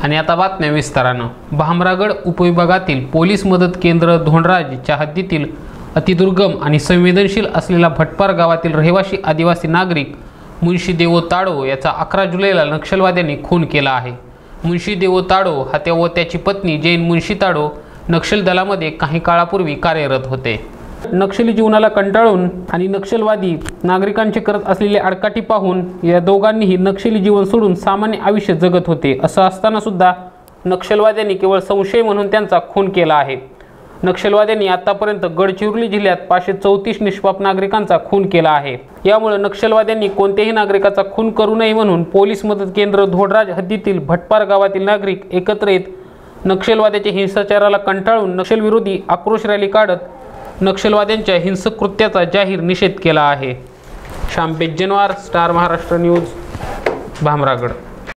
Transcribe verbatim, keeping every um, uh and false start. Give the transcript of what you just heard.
आणि आता बातम्या विस्तारानं। भामरागड उपविभागातील पोलीस मदत केंद्र धोंडराजच्या हद्दीतील अतिदुर्गम आणि संवेदनशील असलेला भटपार गावातील रहिवासी आदिवासी नागरिक मुन्शी देवो ताडो याचा अकरा जुलैला नक्षलवाद्यांनी खून केला आहे। मुन्शी देवो ताडो हा त्या व त्याची पत्नी जैन मुन्शी ताडो नक्षल दलामध्ये काही काळापूर्वी कार्यरत होते। नक्षली जीवनाला कंटाळून आणि नक्षलवादी नागरिकांचे करत असलेले आडकाठी पाहून या दोघांनीही नक्षली जीवन सोडून सामान्य आयुष्य जगत होते। असं असताना सुद्धा नक्षलवाद्यांनी केवळ संशय म्हणून त्यांचा खून केला आहे। नक्षलवाद्यांनी आतापर्यंत गडचिरोली जिल्ह्यात पाचशे चौतीस निष्पाप नागरिकांचा खून केला आहे। यामुळे नक्षलवाद्यांनी कोणत्याही नागरिकाचा खून करू नये म्हणून पोलीस मदत केंद्र धोंडराज हद्दीतील भटपार गावातील नागरिक एकत्र येत नक्षलवाद्याच्या हिंसाचाराला कंटाळून नक्षलविरोधी आक्रोश रॅली काढत नक्षलवाद्यांच्या हिंसक कृत्याचा जाहीर निषेध केला आहे। Shyam Bejanwar, star Maharashtra news, Bhamragad.